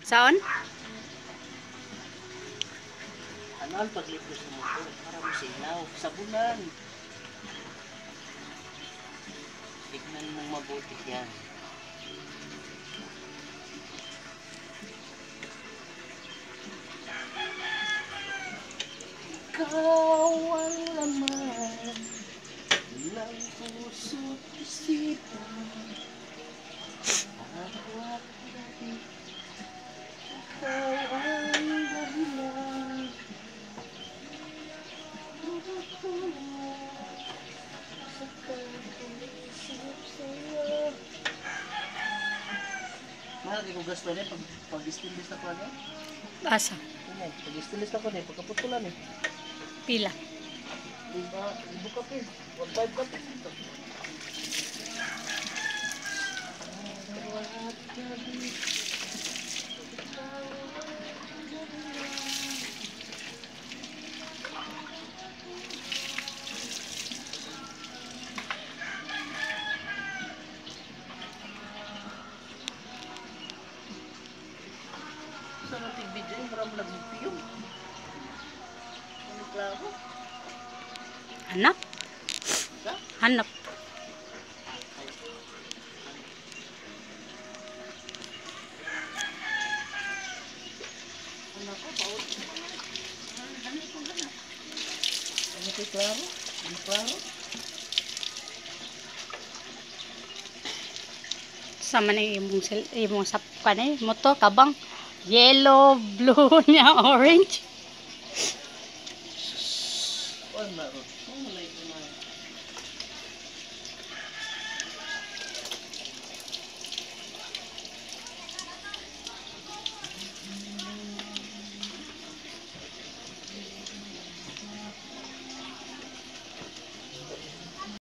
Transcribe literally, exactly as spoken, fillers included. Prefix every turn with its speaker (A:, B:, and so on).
A: Saan?
B: Ano ang paglipos ng motor? Para mo silaw. Sabunan. Tignan mong mabuti yan. Ikaw ang laman ng puso't isipan. Hawak dati. Ikaw ang dahilan. Sa pag-isip sa'yo. Mahal kayo kung gasto niya pag-istilis na ko niya?
A: Asa?
B: Pag-istilis na ko niya, pagkaputulan eh.
A: Pila.
B: Diba, ibu ka pin. one five ka pin. Sa nating video yung parang nag-video. Ano klaro?
A: Hanap? Hanap.
B: Ano ko, paut. Ano ko ganap? Ano ko klaro? Ano klaro?
A: Sama na imong sil imong sapkan eh. Moto kabang yellow, blue, niya orange.
B: Oh, naroon.